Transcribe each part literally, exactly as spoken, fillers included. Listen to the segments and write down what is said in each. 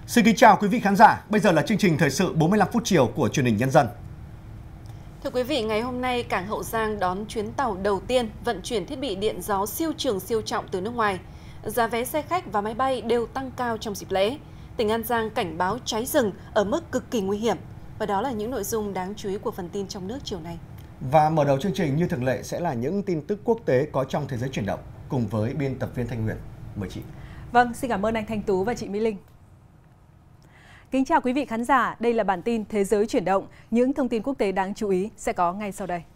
Xin kính chào quý vị khán giả, bây giờ là chương trình thời sự bốn mươi lăm phút chiều của Truyền hình Nhân dân. Thưa quý vị, ngày hôm nay cảng Hậu Giang đón chuyến tàu đầu tiên vận chuyển thiết bị điện gió siêu trường siêu trọng từ nước ngoài. Giá vé xe khách và máy bay đều tăng cao trong dịp lễ. Tỉnh An Giang cảnh báo cháy rừng ở mức cực kỳ nguy hiểm. Và đó là những nội dung đáng chú ý của phần tin trong nước chiều nay. Và mở đầu chương trình như thường lệ sẽ là những tin tức quốc tế có trong thế giới chuyển động cùng với biên tập viên Thanh Huyền. Mời chị. Vâng, xin cảm ơn anh Thanh Tú và chị Mỹ Linh. Kính chào quý vị khán giả, đây là bản tin Thế giới chuyển động. Những thông tin quốc tế đáng chú ý sẽ có ngay sau đây.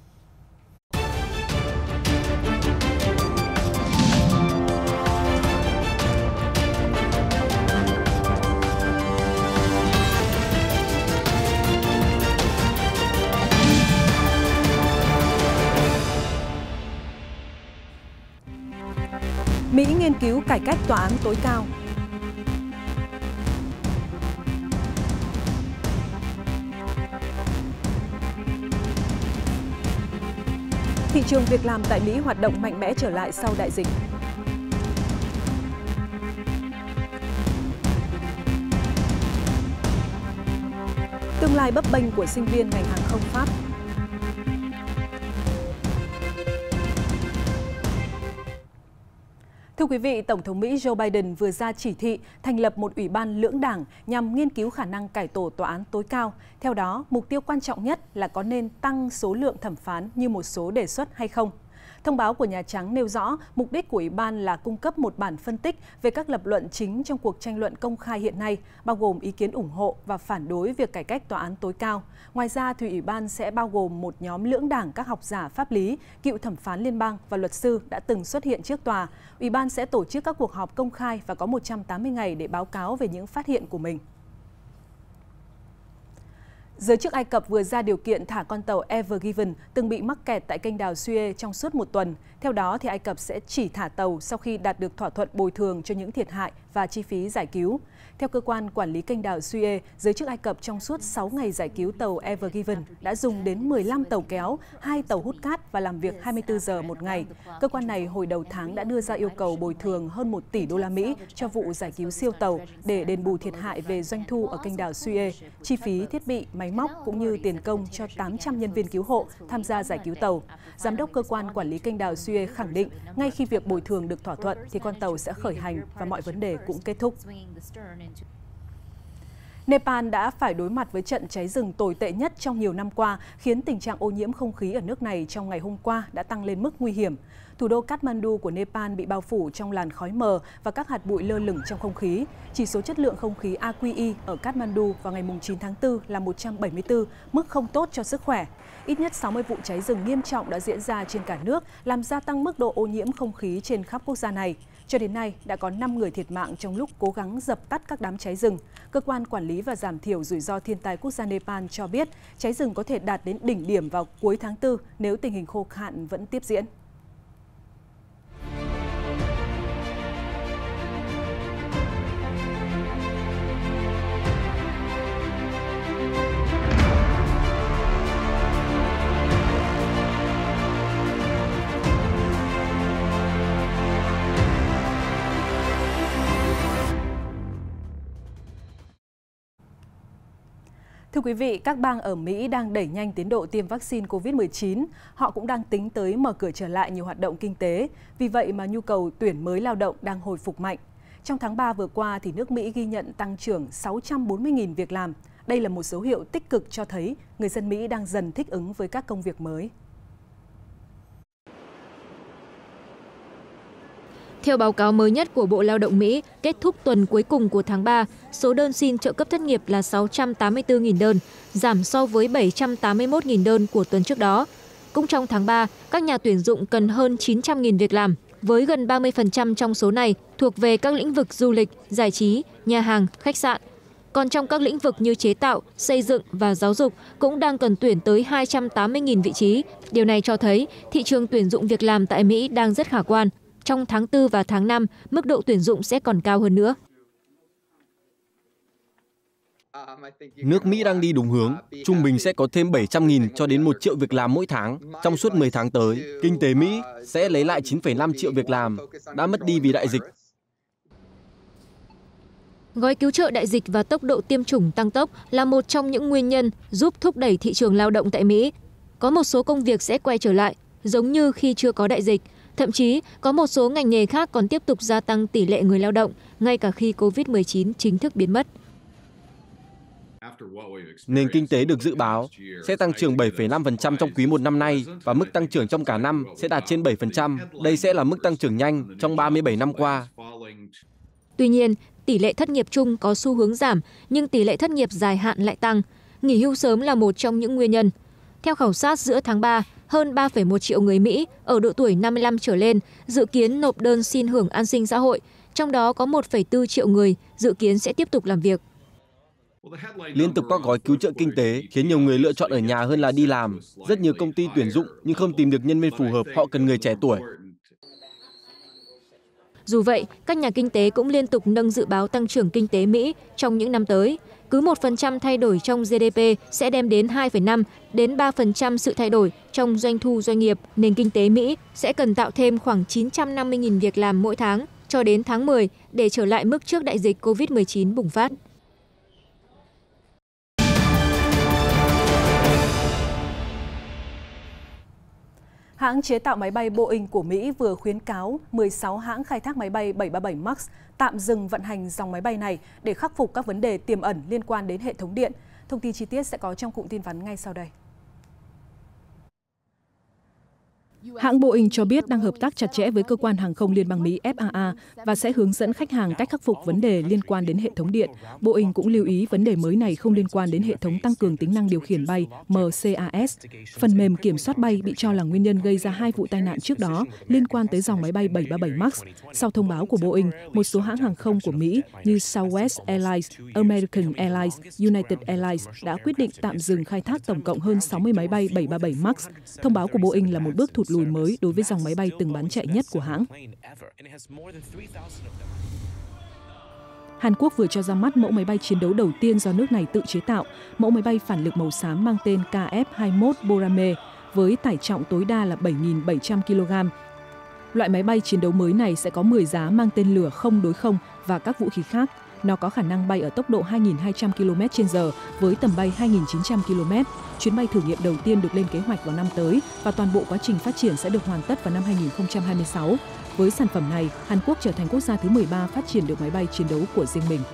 Mỹ nghiên cứu cải cách tòa án tối cao. Thị trường việc làm tại Mỹ hoạt động mạnh mẽ trở lại sau đại dịch. Tương lai bấp bênh của sinh viên ngành hàng không Pháp. Thưa quý vị, Tổng thống Mỹ Joe Biden vừa ra chỉ thị thành lập một ủy ban lưỡng đảng nhằm nghiên cứu khả năng cải tổ tòa án tối cao. Theo đó, mục tiêu quan trọng nhất là có nên tăng số lượng thẩm phán như một số đề xuất hay không. Thông báo của Nhà Trắng nêu rõ mục đích của ủy ban là cung cấp một bản phân tích về các lập luận chính trong cuộc tranh luận công khai hiện nay, bao gồm ý kiến ủng hộ và phản đối việc cải cách tòa án tối cao. Ngoài ra, thì ủy ban sẽ bao gồm một nhóm lưỡng đảng các học giả pháp lý, cựu thẩm phán liên bang và luật sư đã từng xuất hiện trước tòa. Ủy ban sẽ tổ chức các cuộc họp công khai và có một trăm tám mươi ngày để báo cáo về những phát hiện của mình. Giới chức Ai Cập vừa ra điều kiện thả con tàu Ever Given từng bị mắc kẹt tại kênh đào Suez trong suốt một tuần. Theo đó, thì Ai Cập sẽ chỉ thả tàu sau khi đạt được thỏa thuận bồi thường cho những thiệt hại và chi phí giải cứu. Theo cơ quan quản lý kênh đào Suez, giới chức Ai Cập trong suốt sáu ngày giải cứu tàu Ever Given đã dùng đến mười lăm tàu kéo, hai tàu hút cát và làm việc hai mươi tư giờ một ngày. Cơ quan này hồi đầu tháng đã đưa ra yêu cầu bồi thường hơn một tỷ đô la Mỹ cho vụ giải cứu siêu tàu để đền bù thiệt hại về doanh thu ở kênh đào Suez, chi phí thiết bị, máy móc cũng như tiền công cho tám trăm nhân viên cứu hộ tham gia giải cứu tàu. Giám đốc cơ quan quản lý kênh đào Suez khẳng định ngay khi việc bồi thường được thỏa thuận thì con tàu sẽ khởi hành và mọi vấn đề cũng kết thúc. Nepal đã phải đối mặt với trận cháy rừng tồi tệ nhất trong nhiều năm qua, khiến tình trạng ô nhiễm không khí ở nước này trong ngày hôm qua đã tăng lên mức nguy hiểm. Thủ đô Kathmandu của Nepal bị bao phủ trong làn khói mờ và các hạt bụi lơ lửng trong không khí. Chỉ số chất lượng không khí a quy i ở Kathmandu vào ngày chín tháng tư là một trăm bảy mươi tư, mức không tốt cho sức khỏe. Ít nhất sáu mươi vụ cháy rừng nghiêm trọng đã diễn ra trên cả nước, làm gia tăng mức độ ô nhiễm không khí trên khắp quốc gia này. Cho đến nay, đã có năm người thiệt mạng trong lúc cố gắng dập tắt các đám cháy rừng. Cơ quan Quản lý và Giảm thiểu rủi ro thiên tai quốc gia Nepal cho biết cháy rừng có thể đạt đến đỉnh điểm vào cuối tháng tư nếu tình hình khô hạn vẫn tiếp diễn. Thưa quý vị, các bang ở Mỹ đang đẩy nhanh tiến độ tiêm vaccine Covid mười chín. Họ cũng đang tính tới mở cửa trở lại nhiều hoạt động kinh tế. Vì vậy mà nhu cầu tuyển mới lao động đang hồi phục mạnh. Trong tháng ba vừa qua, thì nước Mỹ ghi nhận tăng trưởng sáu trăm bốn mươi nghìn việc làm. Đây là một dấu hiệu tích cực cho thấy người dân Mỹ đang dần thích ứng với các công việc mới. Theo báo cáo mới nhất của Bộ Lao động Mỹ, kết thúc tuần cuối cùng của tháng ba, số đơn xin trợ cấp thất nghiệp là sáu trăm tám mươi tư nghìn đơn, giảm so với bảy trăm tám mươi mốt nghìn đơn của tuần trước đó. Cũng trong tháng ba, các nhà tuyển dụng cần hơn chín trăm nghìn việc làm, với gần ba mươi phần trăm trong số này thuộc về các lĩnh vực du lịch, giải trí, nhà hàng, khách sạn. Còn trong các lĩnh vực như chế tạo, xây dựng và giáo dục cũng đang cần tuyển tới hai trăm tám mươi nghìn vị trí. Điều này cho thấy thị trường tuyển dụng việc làm tại Mỹ đang rất khả quan. Trong tháng tư và tháng năm, mức độ tuyển dụng sẽ còn cao hơn nữa. Nước Mỹ đang đi đúng hướng, trung bình sẽ có thêm bảy trăm nghìn cho đến một triệu việc làm mỗi tháng. Trong suốt mười tháng tới, kinh tế Mỹ sẽ lấy lại chín phẩy năm triệu việc làm đã mất đi vì đại dịch. Gói cứu trợ đại dịch và tốc độ tiêm chủng tăng tốc là một trong những nguyên nhân giúp thúc đẩy thị trường lao động tại Mỹ. Có một số công việc sẽ quay trở lại, giống như khi chưa có đại dịch. Thậm chí, có một số ngành nghề khác còn tiếp tục gia tăng tỷ lệ người lao động, ngay cả khi covid mười chín chính thức biến mất. Nền kinh tế được dự báo sẽ tăng trưởng bảy phẩy năm phần trăm trong quý một năm nay và mức tăng trưởng trong cả năm sẽ đạt trên bảy phần trăm. Đây sẽ là mức tăng trưởng nhanh trong ba mươi bảy năm qua. Tuy nhiên, tỷ lệ thất nghiệp chung có xu hướng giảm, nhưng tỷ lệ thất nghiệp dài hạn lại tăng. Nghỉ hưu sớm là một trong những nguyên nhân. Theo khảo sát giữa tháng ba, hơn ba phẩy một triệu người Mỹ ở độ tuổi năm mươi lăm trở lên dự kiến nộp đơn xin hưởng an sinh xã hội, trong đó có một phẩy bốn triệu người dự kiến sẽ tiếp tục làm việc. Liên tục các gói cứu trợ kinh tế khiến nhiều người lựa chọn ở nhà hơn là đi làm. Rất nhiều công ty tuyển dụng nhưng không tìm được nhân viên phù hợp, họ cần người trẻ tuổi. Dù vậy, các nhà kinh tế cũng liên tục nâng dự báo tăng trưởng kinh tế Mỹ trong những năm tới. Cứ một phần trăm thay đổi trong giê đê pê sẽ đem đến hai phẩy năm đến ba phần trăm sự thay đổi trong doanh thu doanh nghiệp. Nền kinh tế Mỹ sẽ cần tạo thêm khoảng chín trăm năm mươi nghìn việc làm mỗi tháng cho đến tháng mười để trở lại mức trước đại dịch covid mười chín bùng phát. Hãng chế tạo máy bay Boeing của Mỹ vừa khuyến cáo mười sáu hãng khai thác máy bay bảy ba bảy Max tạm dừng vận hành dòng máy bay này để khắc phục các vấn đề tiềm ẩn liên quan đến hệ thống điện. Thông tin chi tiết sẽ có trong cụm tin vắn ngay sau đây. Hãng Boeing cho biết đang hợp tác chặt chẽ với cơ quan hàng không liên bang Mỹ F A A và sẽ hướng dẫn khách hàng cách khắc phục vấn đề liên quan đến hệ thống điện. Boeing cũng lưu ý vấn đề mới này không liên quan đến hệ thống tăng cường tính năng điều khiển bay M C A S. Phần mềm kiểm soát bay bị cho là nguyên nhân gây ra hai vụ tai nạn trước đó liên quan tới dòng máy bay bảy ba bảy Max. Sau thông báo của Boeing, một số hãng hàng không của Mỹ như Southwest Airlines, American Airlines, United Airlines đã quyết định tạm dừng khai thác tổng cộng hơn sáu mươi máy bay bảy ba bảy Max. Thông báo của Boeing là một bước thụt lùi mới đối với dòng máy bay từng bán chạy nhất của hãng. Hàn Quốc vừa cho ra mắt mẫu máy bay chiến đấu đầu tiên do nước này tự chế tạo. Mẫu máy bay phản lực màu xám mang tên K F hai mươi mốt Borame với tải trọng tối đa là bảy nghìn bảy trăm ki lô gam. Loại máy bay chiến đấu mới này sẽ có mười giá mang tên lửa không đối không và các vũ khí khác. Nó có khả năng bay ở tốc độ hai nghìn hai trăm ki lô mét trên giờ với tầm bay hai nghìn chín trăm ki lô mét. Chuyến bay thử nghiệm đầu tiên được lên kế hoạch vào năm tới và toàn bộ quá trình phát triển sẽ được hoàn tất vào năm hai nghìn không trăm hai mươi sáu. Với sản phẩm này, Hàn Quốc trở thành quốc gia thứ mười ba phát triển được máy bay chiến đấu của riêng mình.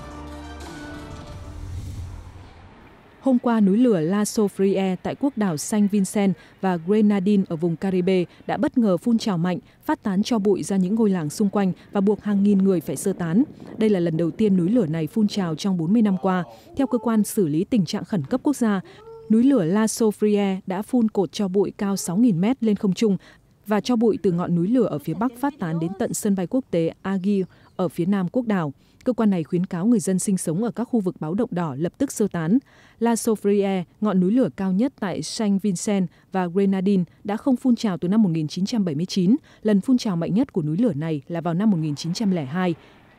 Hôm qua, núi lửa La Soufrière tại quốc đảo Saint Vincent và Grenadines ở vùng Caribe đã bất ngờ phun trào mạnh, phát tán tro bụi ra những ngôi làng xung quanh và buộc hàng nghìn người phải sơ tán. Đây là lần đầu tiên núi lửa này phun trào trong bốn mươi năm qua. Theo cơ quan xử lý tình trạng khẩn cấp quốc gia, núi lửa La Soufrière đã phun cột tro bụi cao sáu nghìn mét lên không trung và tro bụi từ ngọn núi lửa ở phía bắc phát tán đến tận sân bay quốc tế Aguirre ở phía nam quốc đảo. Cơ quan này khuyến cáo người dân sinh sống ở các khu vực báo động đỏ lập tức sơ tán. La Soufrière, ngọn núi lửa cao nhất tại Saint Vincent và Grenadines, đã không phun trào từ năm một nghìn chín trăm bảy mươi chín. Lần phun trào mạnh nhất của núi lửa này là vào năm một nghìn chín trăm lẻ hai.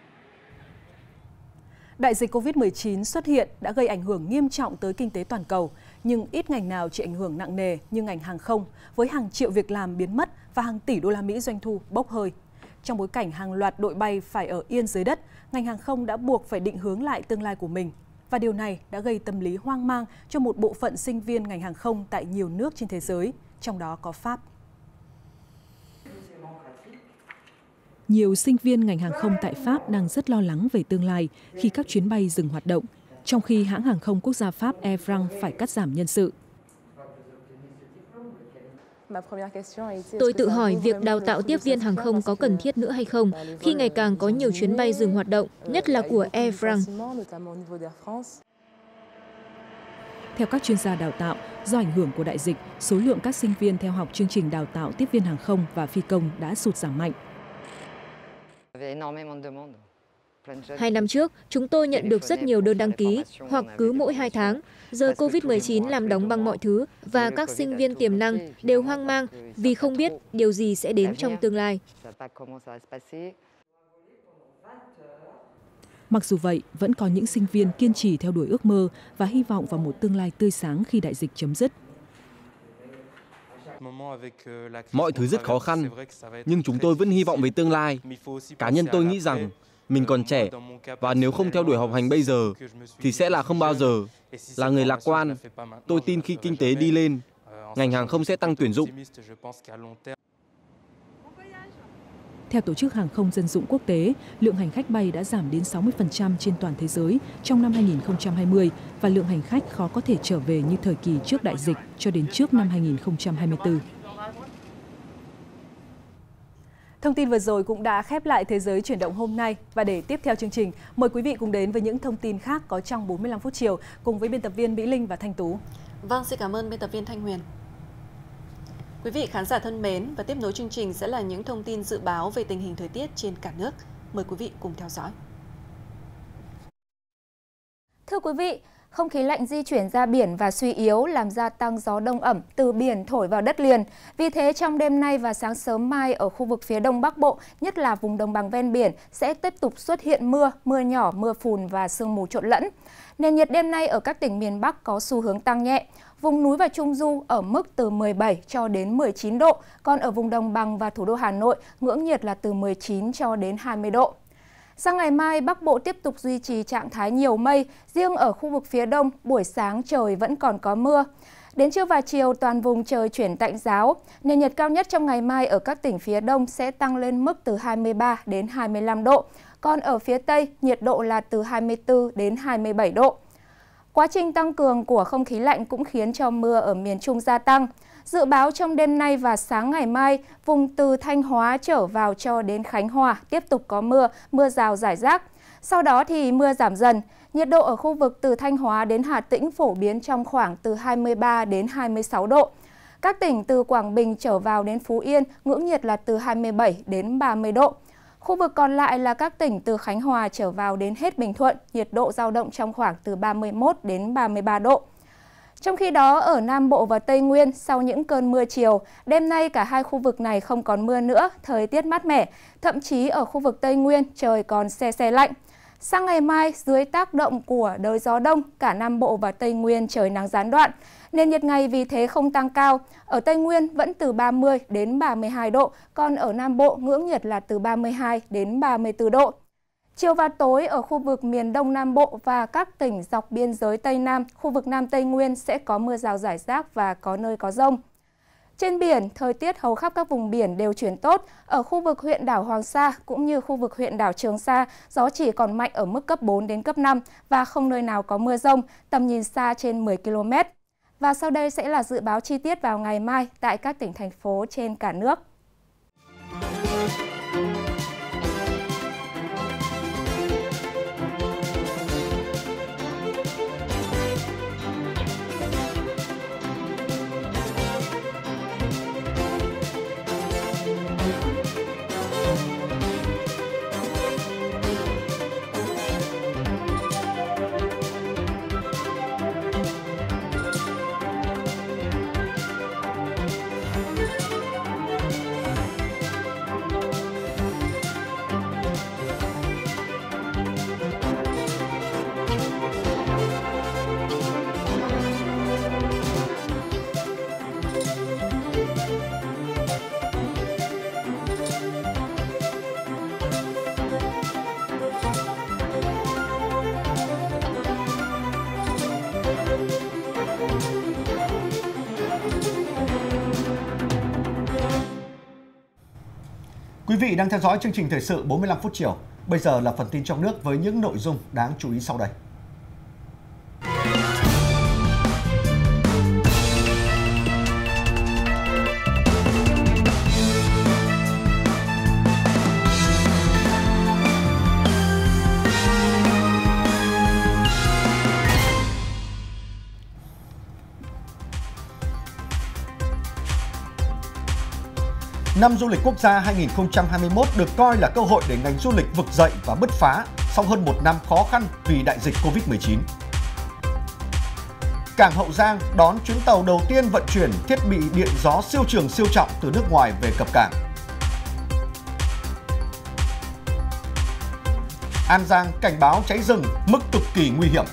Đại dịch covid mười chín xuất hiện đã gây ảnh hưởng nghiêm trọng tới kinh tế toàn cầu, nhưng ít ngành nào chịu ảnh hưởng nặng nề như ngành hàng không, với hàng triệu việc làm biến mất và hàng tỷ đô la Mỹ doanh thu bốc hơi. Trong bối cảnh hàng loạt đội bay phải ở yên dưới đất, ngành hàng không đã buộc phải định hướng lại tương lai của mình. Và điều này đã gây tâm lý hoang mang cho một bộ phận sinh viên ngành hàng không tại nhiều nước trên thế giới, trong đó có Pháp. Nhiều sinh viên ngành hàng không tại Pháp đang rất lo lắng về tương lai khi các chuyến bay dừng hoạt động, trong khi hãng hàng không quốc gia Pháp Air France phải cắt giảm nhân sự. Tôi tự hỏi việc đào tạo tiếp viên hàng không có cần thiết nữa hay không khi ngày càng có nhiều chuyến bay dừng hoạt động, nhất là của Air France. Theo các chuyên gia đào tạo, do ảnh hưởng của đại dịch, số lượng các sinh viên theo học chương trình đào tạo tiếp viên hàng không và phi công đã sụt giảm mạnh. Hai năm trước, chúng tôi nhận được rất nhiều đơn đăng ký, hoặc cứ mỗi hai tháng. Giờ covid mười chín làm đóng băng mọi thứ, và các sinh viên tiềm năng đều hoang mang vì không biết điều gì sẽ đến trong tương lai. Mặc dù vậy, vẫn có những sinh viên kiên trì theo đuổi ước mơ và hy vọng vào một tương lai tươi sáng khi đại dịch chấm dứt. Mọi thứ rất khó khăn, nhưng chúng tôi vẫn hy vọng về tương lai. Cá nhân tôi nghĩ rằng Mình còn trẻ, và nếu không theo đuổi học hành bây giờ, thì sẽ là không bao giờ. Là người lạc quan, tôi tin khi kinh tế đi lên, ngành hàng không sẽ tăng tuyển dụng. Theo Tổ chức Hàng không Dân dụng Quốc tế, lượng hành khách bay đã giảm đến sáu mươi phần trăm trên toàn thế giới trong năm hai nghìn không trăm hai mươi và lượng hành khách khó có thể trở về như thời kỳ trước đại dịch cho đến trước năm hai nghìn không trăm hai mươi tư. Thông tin vừa rồi cũng đã khép lại Thế giới chuyển động hôm nay. Và để tiếp theo chương trình, mời quý vị cùng đến với những thông tin khác có trong bốn mươi lăm phút chiều cùng với biên tập viên Mỹ Linh và Thanh Tú. Vâng, xin cảm ơn biên tập viên Thanh Huyền. Quý vị khán giả thân mến, và tiếp nối chương trình sẽ là những thông tin dự báo về tình hình thời tiết trên cả nước. Mời quý vị cùng theo dõi. Thưa quý vị, không khí lạnh di chuyển ra biển và suy yếu làm gia tăng gió đông ẩm từ biển thổi vào đất liền. Vì thế trong đêm nay và sáng sớm mai ở khu vực phía đông bắc bộ, nhất là vùng đồng bằng ven biển, sẽ tiếp tục xuất hiện mưa, mưa nhỏ, mưa phùn và sương mù trộn lẫn. Nền nhiệt đêm nay ở các tỉnh miền Bắc có xu hướng tăng nhẹ. Vùng núi và Trung Du ở mức từ mười bảy cho đến mười chín độ, còn ở vùng đồng bằng và thủ đô Hà Nội, ngưỡng nhiệt là từ mười chín cho đến hai mươi độ. Sang ngày mai, Bắc Bộ tiếp tục duy trì trạng thái nhiều mây, riêng ở khu vực phía đông, buổi sáng trời vẫn còn có mưa. Đến trưa và chiều, toàn vùng trời chuyển tạnh ráo. Nền nhiệt cao nhất trong ngày mai ở các tỉnh phía đông sẽ tăng lên mức từ hai mươi ba đến hai mươi lăm độ, còn ở phía Tây, nhiệt độ là từ hai mươi tư đến hai mươi bảy độ. Quá trình tăng cường của không khí lạnh cũng khiến cho mưa ở miền Trung gia tăng. Dự báo trong đêm nay và sáng ngày mai, vùng từ Thanh Hóa trở vào cho đến Khánh Hòa tiếp tục có mưa, mưa rào rải rác. Sau đó thì mưa giảm dần. Nhiệt độ ở khu vực từ Thanh Hóa đến Hà Tĩnh phổ biến trong khoảng từ hai mươi ba đến hai mươi sáu độ. Các tỉnh từ Quảng Bình trở vào đến Phú Yên, ngưỡng nhiệt là từ hai mươi bảy đến ba mươi độ. Khu vực còn lại là các tỉnh từ Khánh Hòa trở vào đến hết Bình Thuận, nhiệt độ dao động trong khoảng từ ba mươi mốt đến ba mươi ba độ. Trong khi đó, ở Nam Bộ và Tây Nguyên, sau những cơn mưa chiều, đêm nay cả hai khu vực này không còn mưa nữa, thời tiết mát mẻ. Thậm chí ở khu vực Tây Nguyên, trời còn se se lạnh. Sang ngày mai, dưới tác động của đới gió đông, cả Nam Bộ và Tây Nguyên trời nắng gián đoạn. Nền nhiệt ngày vì thế không tăng cao. Ở Tây Nguyên vẫn từ ba mươi đến ba mươi hai độ, còn ở Nam Bộ ngưỡng nhiệt là từ ba mươi hai đến ba mươi tư độ. Chiều và tối ở khu vực miền Đông Nam Bộ và các tỉnh dọc biên giới Tây Nam, khu vực Nam Tây Nguyên sẽ có mưa rào rải rác và có nơi có dông. Trên biển, thời tiết hầu khắp các vùng biển đều chuyển tốt. Ở khu vực huyện đảo Hoàng Sa cũng như khu vực huyện đảo Trường Sa, gió chỉ còn mạnh ở mức cấp bốn đến cấp năm và không nơi nào có mưa dông, tầm nhìn xa trên mười ki lô mét. Và sau đây sẽ là dự báo chi tiết vào ngày mai tại các tỉnh thành phố trên cả nước. Quý vị đang theo dõi chương trình thời sự bốn mươi lăm phút chiều. Bây giờ là phần tin trong nước với những nội dung đáng chú ý sau đây. Năm du lịch quốc gia hai nghìn không trăm hai mươi mốt được coi là cơ hội để ngành du lịch vực dậy và bứt phá sau hơn một năm khó khăn vì đại dịch Covid mười chín. Cảng Hậu Giang đón chuyến tàu đầu tiên vận chuyển thiết bị điện gió siêu trường siêu trọng từ nước ngoài về cập cảng. An Giang cảnh báo cháy rừng mức cực kỳ nguy hiểm.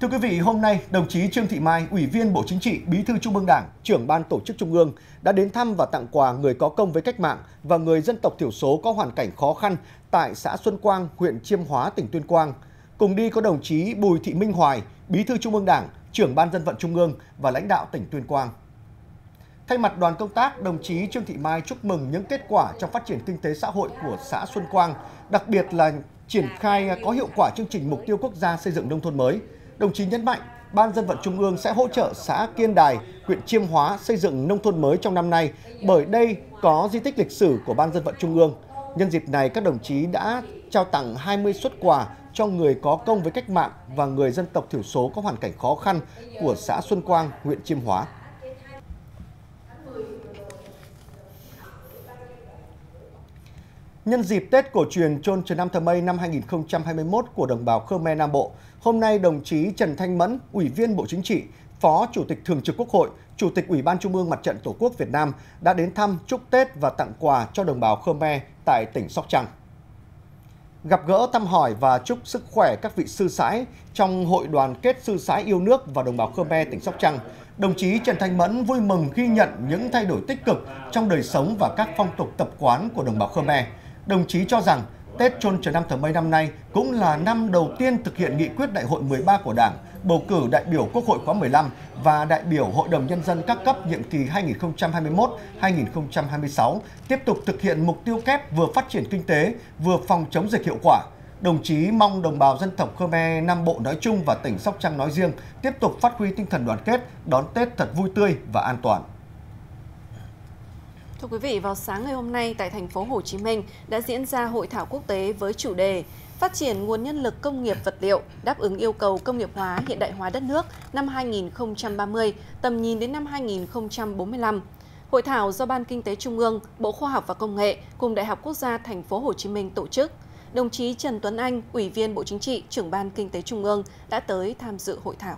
Thưa quý vị, hôm nay, đồng chí Trương Thị Mai, Ủy viên Bộ Chính trị, Bí thư Trung ương Đảng, Trưởng ban Tổ chức Trung ương đã đến thăm và tặng quà người có công với cách mạng và người dân tộc thiểu số có hoàn cảnh khó khăn tại xã Xuân Quang, huyện Chiêm Hóa, tỉnh Tuyên Quang. Cùng đi có đồng chí Bùi Thị Minh Hoài, Bí thư Trung ương Đảng, Trưởng ban Dân vận Trung ương và lãnh đạo tỉnh Tuyên Quang. Thay mặt đoàn công tác, đồng chí Trương Thị Mai chúc mừng những kết quả trong phát triển kinh tế xã hội của xã Xuân Quang, đặc biệt là triển khai có hiệu quả chương trình mục tiêu quốc gia xây dựng nông thôn mới. Đồng chí nhấn mạnh, Ban Dân vận Trung ương sẽ hỗ trợ xã Kiên Đài, huyện Chiêm Hóa xây dựng nông thôn mới trong năm nay, bởi đây có di tích lịch sử của Ban Dân vận Trung ương. Nhân dịp này, các đồng chí đã trao tặng hai mươi suất quà cho người có công với cách mạng và người dân tộc thiểu số có hoàn cảnh khó khăn của xã Xuân Quang, huyện Chiêm Hóa. Nhân dịp Tết cổ truyền Chôn Trần Nam Thờ Mây năm hai nghìn không trăm hai mươi mốt của đồng bào Khmer Nam Bộ, hôm nay đồng chí Trần Thanh Mẫn, Ủy viên Bộ Chính trị, Phó Chủ tịch Thường trực Quốc hội, Chủ tịch Ủy ban Trung ương Mặt trận Tổ quốc Việt Nam đã đến thăm, chúc Tết và tặng quà cho đồng bào Khmer tại tỉnh Sóc Trăng. Gặp gỡ, thăm hỏi và chúc sức khỏe các vị sư sãi trong Hội đoàn kết sư sãi yêu nước và đồng bào Khmer tỉnh Sóc Trăng, đồng chí Trần Thanh Mẫn vui mừng ghi nhận những thay đổi tích cực trong đời sống và các phong tục tập quán của đồng bào Khmer. Đồng chí cho rằng Tết Chôn Trần Nam Thờ Mây năm nay cũng là năm đầu tiên thực hiện nghị quyết Đại hội mười ba của Đảng, bầu cử đại biểu Quốc hội khóa mười lăm và đại biểu Hội đồng Nhân dân các cấp nhiệm kỳ hai nghìn không trăm hai mươi mốt đến hai nghìn không trăm hai mươi sáu, tiếp tục thực hiện mục tiêu kép vừa phát triển kinh tế, vừa phòng chống dịch hiệu quả. Đồng chí mong đồng bào dân tộc Khmer Nam Bộ nói chung và tỉnh Sóc Trăng nói riêng tiếp tục phát huy tinh thần đoàn kết, đón Tết thật vui tươi và an toàn. Thưa quý vị, vào sáng ngày hôm nay tại thành phố Hồ Chí Minh đã diễn ra hội thảo quốc tế với chủ đề Phát triển nguồn nhân lực công nghiệp vật liệu đáp ứng yêu cầu công nghiệp hóa hiện đại hóa đất nước năm hai nghìn không trăm ba mươi, tầm nhìn đến năm hai nghìn không trăm bốn mươi lăm. Hội thảo do Ban Kinh tế Trung ương, Bộ Khoa học và Công nghệ cùng Đại học Quốc gia thành phố Hồ Chí Minh tổ chức. Đồng chí Trần Tuấn Anh, Ủy viên Bộ Chính trị, Trưởng ban Kinh tế Trung ương đã tới tham dự hội thảo.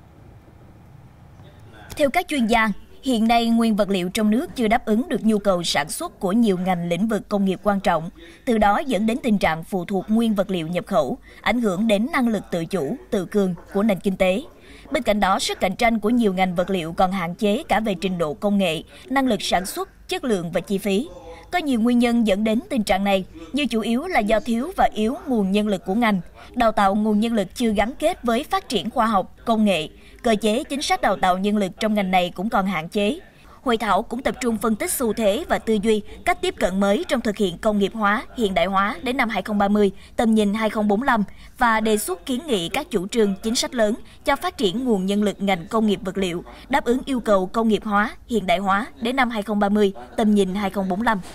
Theo các chuyên gia, hiện nay nguyên vật liệu trong nước chưa đáp ứng được nhu cầu sản xuất của nhiều ngành lĩnh vực công nghiệp quan trọng, từ đó dẫn đến tình trạng phụ thuộc nguyên vật liệu nhập khẩu, ảnh hưởng đến năng lực tự chủ, tự cường của nền kinh tế. Bên cạnh đó, sức cạnh tranh của nhiều ngành vật liệu còn hạn chế cả về trình độ công nghệ, năng lực sản xuất, chất lượng và chi phí. Có nhiều nguyên nhân dẫn đến tình trạng này, như chủ yếu là do thiếu và yếu nguồn nhân lực của ngành, đào tạo nguồn nhân lực chưa gắn kết với phát triển khoa học, công nghệ, cơ chế chính sách đào tạo nhân lực trong ngành này cũng còn hạn chế. Hội thảo cũng tập trung phân tích xu thế và tư duy, cách tiếp cận mới trong thực hiện công nghiệp hóa, hiện đại hóa đến năm hai nghìn không trăm ba mươi, tầm nhìn hai nghìn không trăm bốn mươi lăm và đề xuất kiến nghị các chủ trương, chính sách lớn cho phát triển nguồn nhân lực ngành công nghiệp vật liệu, đáp ứng yêu cầu công nghiệp hóa, hiện đại hóa đến năm hai nghìn không trăm ba mươi, tầm nhìn hai nghìn không trăm bốn mươi lăm.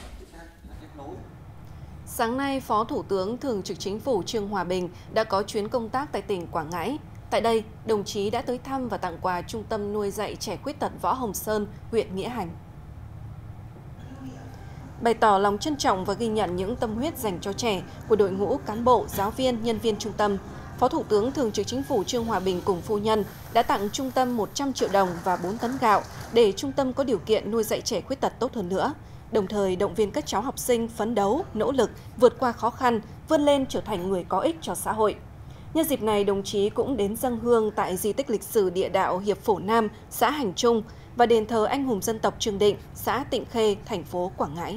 Sáng nay, Phó Thủ tướng Thường trực Chính phủ Trương Hòa Bình đã có chuyến công tác tại tỉnh Quảng Ngãi. Tại đây, đồng chí đã tới thăm và tặng quà Trung tâm nuôi dạy trẻ khuyết tật Võ Hồng Sơn, huyện Nghĩa Hành. Bày tỏ lòng trân trọng và ghi nhận những tâm huyết dành cho trẻ của đội ngũ cán bộ, giáo viên, nhân viên trung tâm, Phó Thủ tướng Thường trực Chính phủ Trương Hòa Bình cùng phu nhân đã tặng trung tâm một trăm triệu đồng và bốn tấn gạo để trung tâm có điều kiện nuôi dạy trẻ khuyết tật tốt hơn nữa, đồng thời động viên các cháu học sinh phấn đấu, nỗ lực, vượt qua khó khăn, vươn lên trở thành người có ích cho xã hội. Nhân dịp này, đồng chí cũng đến dâng hương tại di tích lịch sử địa đạo Hiệp Phổ Nam, xã Hành Trung và đền thờ anh hùng dân tộc Trương Định, xã Tịnh Khê, thành phố Quảng Ngãi.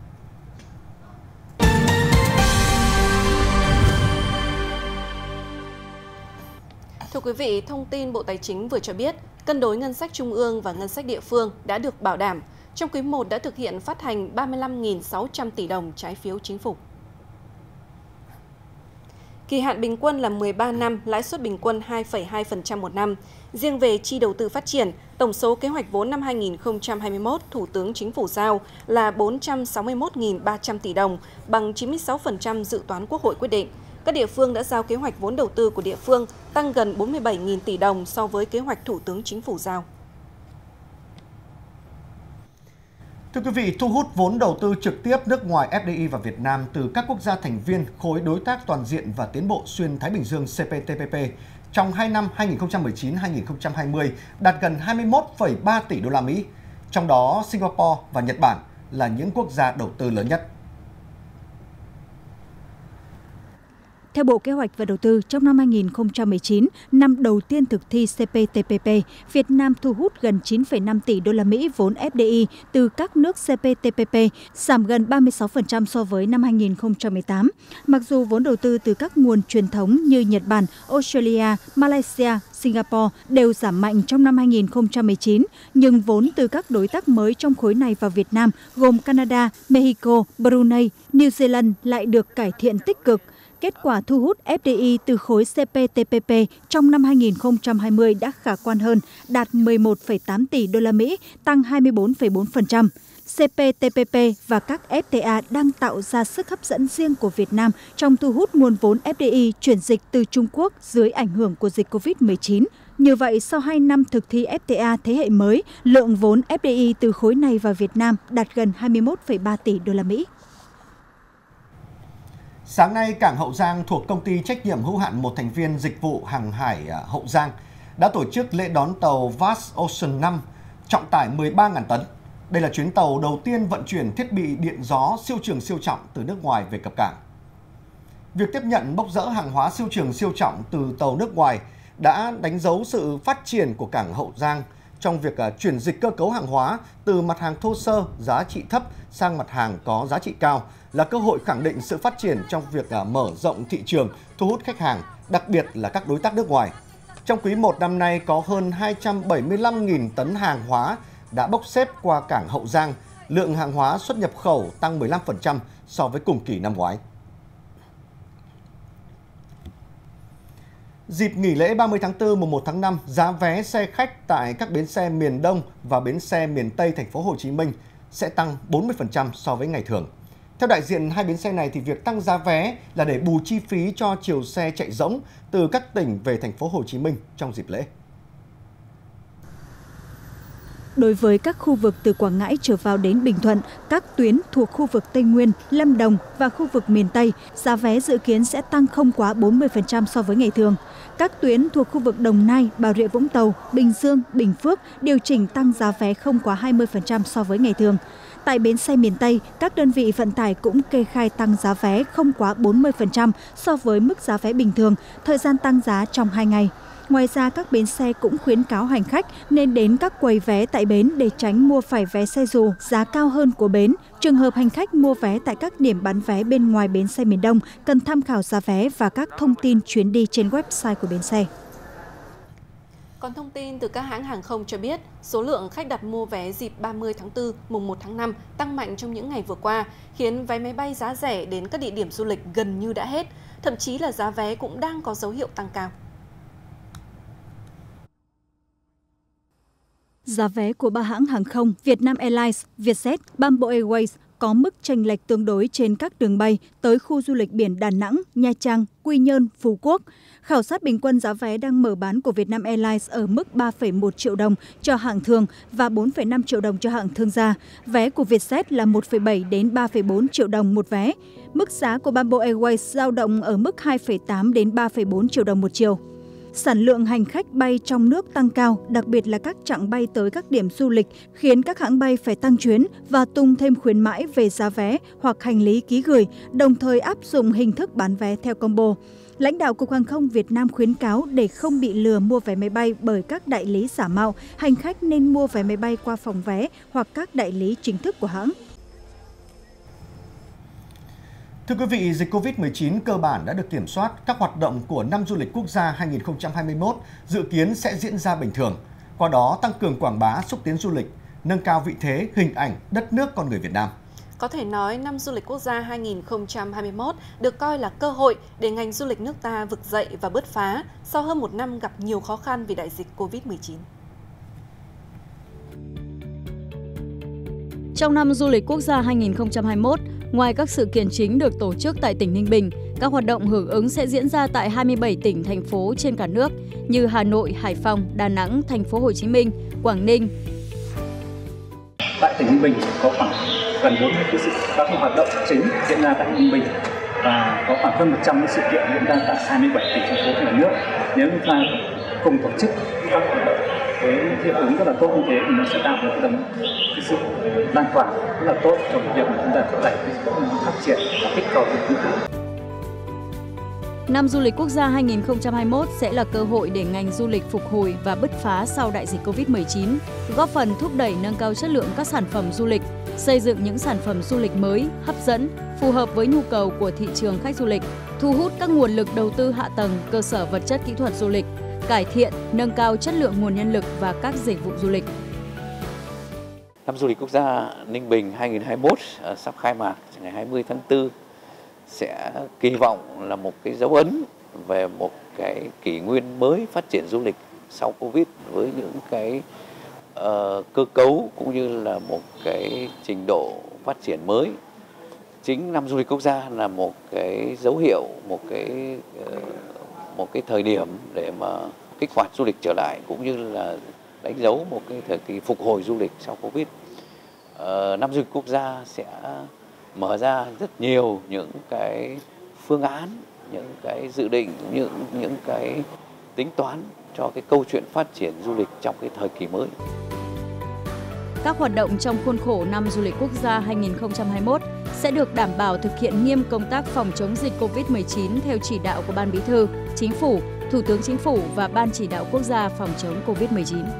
Thưa quý vị, thông tin Bộ Tài chính vừa cho biết, cân đối ngân sách trung ương và ngân sách địa phương đã được bảo đảm. Trong quý một đã thực hiện phát hành ba mươi lăm nghìn sáu trăm tỷ đồng trái phiếu chính phủ. Kỳ hạn bình quân là mười ba năm, lãi suất bình quân hai phẩy hai phần trăm một năm. Riêng về chi đầu tư phát triển, tổng số kế hoạch vốn năm hai nghìn không trăm hai mươi mốt Thủ tướng Chính phủ giao là bốn trăm sáu mươi mốt nghìn ba trăm tỷ đồng, bằng chín mươi sáu phần trăm dự toán Quốc hội quyết định. Các địa phương đã giao kế hoạch vốn đầu tư của địa phương tăng gần bốn mươi bảy nghìn tỷ đồng so với kế hoạch Thủ tướng Chính phủ giao. Thưa quý vị, thu hút vốn đầu tư trực tiếp nước ngoài F D I vào Việt Nam từ các quốc gia thành viên khối đối tác toàn diện và tiến bộ xuyên Thái Bình Dương C P T P P trong hai năm hai nghìn không trăm mười chín đến hai nghìn không trăm hai mươi đạt gần hai mươi mốt phẩy ba tỷ đô la Mỹ. Trong đó, Singapore và Nhật Bản là những quốc gia đầu tư lớn nhất. Theo Bộ Kế hoạch và Đầu tư, trong năm hai nghìn không trăm mười chín, năm đầu tiên thực thi C P T P P, Việt Nam thu hút gần chín phẩy năm tỷ đô la Mỹ vốn F D I từ các nước C P T P P, giảm gần ba mươi sáu phần trăm so với năm hai nghìn không trăm mười tám. Mặc dù vốn đầu tư từ các nguồn truyền thống như Nhật Bản, Australia, Malaysia, Singapore đều giảm mạnh trong năm hai nghìn không trăm mười chín, nhưng vốn từ các đối tác mới trong khối này vào Việt Nam gồm Canada, Mexico, Brunei, New Zealand lại được cải thiện tích cực. Kết quả thu hút F D I từ khối C P T P P trong năm hai nghìn không trăm hai mươi đã khả quan hơn, đạt mười một phẩy tám tỷ đô la Mỹ, tăng hai mươi bốn phẩy bốn phần trăm. C P T P P và các F T A đang tạo ra sức hấp dẫn riêng của Việt Nam trong thu hút nguồn vốn F D I chuyển dịch từ Trung Quốc dưới ảnh hưởng của dịch Covid mười chín. Như vậy, sau hai năm thực thi F T A thế hệ mới, lượng vốn F D I từ khối này vào Việt Nam đạt gần hai mươi mốt phẩy ba tỷ đô la Mỹ. Sáng nay, cảng Hậu Giang thuộc công ty trách nhiệm hữu hạn một thành viên dịch vụ hàng hải Hậu Giang đã tổ chức lễ đón tàu Vast Ocean năm trọng tải mười ba nghìn tấn. Đây là chuyến tàu đầu tiên vận chuyển thiết bị điện gió siêu trường siêu trọng từ nước ngoài về cập cảng. Việc tiếp nhận bốc dỡ hàng hóa siêu trường siêu trọng từ tàu nước ngoài đã đánh dấu sự phát triển của cảng Hậu Giang trong việc chuyển dịch cơ cấu hàng hóa từ mặt hàng thô sơ giá trị thấp sang mặt hàng có giá trị cao, là cơ hội khẳng định sự phát triển trong việc mở rộng thị trường, thu hút khách hàng, đặc biệt là các đối tác nước ngoài. Trong quý một năm nay có hơn hai trăm bảy mươi lăm nghìn tấn hàng hóa đã bốc xếp qua cảng Hậu Giang, lượng hàng hóa xuất nhập khẩu tăng mười lăm phần trăm so với cùng kỳ năm ngoái. Dịp nghỉ lễ ba mươi tháng tư mùng một tháng năm, giá vé xe khách tại các bến xe miền Đông và bến xe miền Tây thành phố Hồ Chí Minh sẽ tăng bốn mươi phần trăm so với ngày thường. Theo đại diện hai bến xe này thì việc tăng giá vé là để bù chi phí cho chiều xe chạy rỗng từ các tỉnh về thành phố Hồ Chí Minh trong dịp lễ. Đối với các khu vực từ Quảng Ngãi trở vào đến Bình Thuận, các tuyến thuộc khu vực Tây Nguyên, Lâm Đồng và khu vực miền Tây, giá vé dự kiến sẽ tăng không quá bốn mươi phần trăm so với ngày thường. Các tuyến thuộc khu vực Đồng Nai, Bà Rịa Vũng Tàu, Bình Dương, Bình Phước điều chỉnh tăng giá vé không quá hai mươi phần trăm so với ngày thường. Tại bến xe miền Tây, các đơn vị vận tải cũng kê khai tăng giá vé không quá bốn mươi phần trăm so với mức giá vé bình thường, thời gian tăng giá trong hai ngày. Ngoài ra, các bến xe cũng khuyến cáo hành khách nên đến các quầy vé tại bến để tránh mua phải vé xe dù giá cao hơn của bến. Trường hợp hành khách mua vé tại các điểm bán vé bên ngoài bến xe miền Đông cần tham khảo giá vé và các thông tin chuyến đi trên website của bến xe. Còn thông tin từ các hãng hàng không cho biết, số lượng khách đặt mua vé dịp ba mươi tháng tư, mùng một tháng năm tăng mạnh trong những ngày vừa qua, khiến vé máy bay giá rẻ đến các địa điểm du lịch gần như đã hết, thậm chí là giá vé cũng đang có dấu hiệu tăng cao. Giá vé của ba hãng hàng không Vietnam Airlines, Vietjet, Bamboo Airways có mức chênh lệch tương đối trên các đường bay tới khu du lịch biển Đà Nẵng, Nha Trang, Quy Nhơn, Phú Quốc. Khảo sát bình quân giá vé đang mở bán của Vietnam Airlines ở mức ba phẩy một triệu đồng cho hạng thường và bốn phẩy năm triệu đồng cho hạng thương gia. Vé của Vietjet là một phẩy bảy đến ba phẩy bốn triệu đồng một vé. Mức giá của Bamboo Airways dao động ở mức hai phẩy tám đến ba phẩy bốn triệu đồng một chiều. Sản lượng hành khách bay trong nước tăng cao, đặc biệt là các chặng bay tới các điểm du lịch, khiến các hãng bay phải tăng chuyến và tung thêm khuyến mãi về giá vé hoặc hành lý ký gửi, đồng thời áp dụng hình thức bán vé theo combo. Lãnh đạo Cục Hàng không Việt Nam khuyến cáo để không bị lừa mua vé máy bay bởi các đại lý giả mạo, hành khách nên mua vé máy bay qua phòng vé hoặc các đại lý chính thức của hãng. Thưa quý vị, dịch Covid mười chín cơ bản đã được kiểm soát, các hoạt động của năm du lịch quốc gia hai nghìn không trăm hai mươi mốt dự kiến sẽ diễn ra bình thường. Qua đó tăng cường quảng bá, xúc tiến du lịch, nâng cao vị thế, hình ảnh đất nước con người Việt Nam. Có thể nói năm du lịch quốc gia hai nghìn không trăm hai mươi mốt được coi là cơ hội để ngành du lịch nước ta vực dậy và bứt phá sau hơn một năm gặp nhiều khó khăn vì đại dịch Covid mười chín. Trong năm du lịch quốc gia hai nghìn không trăm hai mươi mốt, ngoài các sự kiện chính được tổ chức tại tỉnh Ninh Bình, các hoạt động hưởng ứng sẽ diễn ra tại hai mươi bảy tỉnh, thành phố trên cả nước như Hà Nội, Hải Phòng, Đà Nẵng, Thành phố Hồ Chí Minh, Quảng Ninh. Tại tỉnh Ninh Bình có khoảng gần bốn mươi sự các hoạt động chính diễn ra tại Ninh Bình và có khoảng hơn một trăm sự kiện diễn ra tại hai mươi bảy tỉnh, thành phố trên cả nước. Nếu chúng ta cùng tổ chức các hoạt động với hiệu ứng rất là tốt như thế thì nó sẽ tạo được tầm cái sự lan tỏa rất là tốt trong việc mà chúng ta thúc đẩy phát triển và kích cầu du lịch. Năm du lịch quốc gia hai nghìn không trăm hai mươi mốt sẽ là cơ hội để ngành du lịch phục hồi và bứt phá sau đại dịch Covid mười chín, góp phần thúc đẩy nâng cao chất lượng các sản phẩm du lịch, xây dựng những sản phẩm du lịch mới, hấp dẫn, phù hợp với nhu cầu của thị trường khách du lịch, thu hút các nguồn lực đầu tư hạ tầng, cơ sở vật chất kỹ thuật du lịch, cải thiện, nâng cao chất lượng nguồn nhân lực và các dịch vụ du lịch. Năm du lịch quốc gia Ninh Bình hai nghìn không trăm hai mươi mốt sắp khai mạc ngày hai mươi tháng tư sẽ kỳ vọng là một cái dấu ấn về một cái kỷ nguyên mới phát triển du lịch sau Covid với những cái uh, cơ cấu cũng như là một cái trình độ phát triển mới. Chính năm du lịch quốc gia là một cái dấu hiệu, một cái uh, một cái thời điểm để mà kích hoạt du lịch trở lại cũng như là đánh dấu một cái thời kỳ phục hồi du lịch sau Covid. Uh, năm du lịch quốc gia sẽ mở ra rất nhiều những cái phương án, những cái dự định, những những cái tính toán cho cái câu chuyện phát triển du lịch trong cái thời kỳ mới. Các hoạt động trong khuôn khổ năm du lịch quốc gia hai nghìn không trăm hai mươi mốt sẽ được đảm bảo thực hiện nghiêm công tác phòng chống dịch Covid mười chín theo chỉ đạo của Ban Bí thư, Chính phủ, Thủ tướng Chính phủ và Ban Chỉ đạo Quốc gia phòng chống Covid mười chín.